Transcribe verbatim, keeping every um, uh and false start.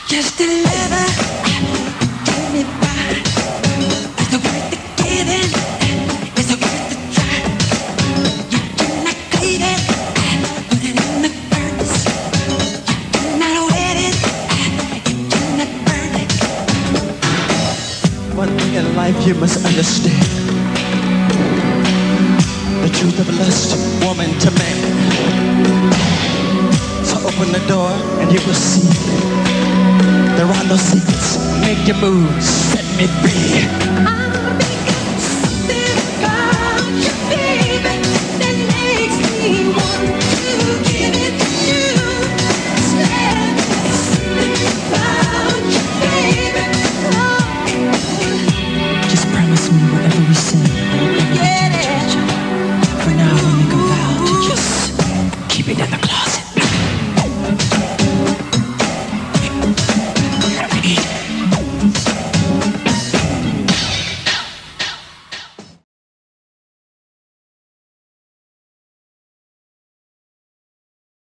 Just a lover, give me by. It's worth the giving, it's worth the try. You cannot clean it, put it in the furnace. You cannot wet it, you cannot burn it. One thing in life you must understand: the truth of lust, woman to man. So open the door and you will see there are no secrets. Make your moves, set me free. I'm thinking something about you, baby, that makes me want to give it to you. Something about you, baby. Oh. Just promise me